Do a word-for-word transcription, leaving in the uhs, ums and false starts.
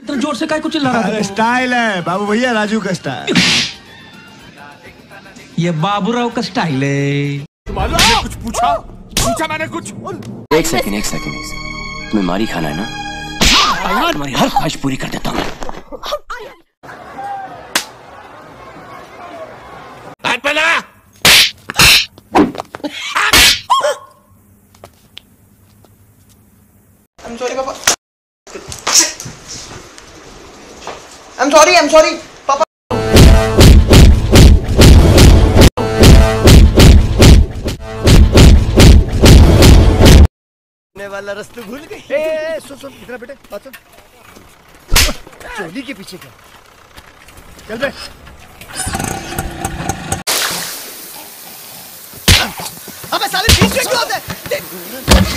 इतना जोर से काय को चिल्ला रहा था? स्टाइल है बाबू भैया, राजू का स्टाइल। ये बाबूराव का स्टाइल है। तुम्हारे कुछ पूछा पूछा मैंने कुछ। एक सेकंड एक सेकंड एक सेकंड तुम्हें मारी खाना है ना? तुम्हारी हर ख्वाहिश पूरी कर देता हूँ। I'm sorry, Papa. I'm sorry, I'm sorry, Papa. ने वाला रास्ता भूल गई। ए, ए, सुन सुन इधर बेटे, बात सुन। चोली के पीछे क्या? चल बे। अबे साले पीछे क्यों आते?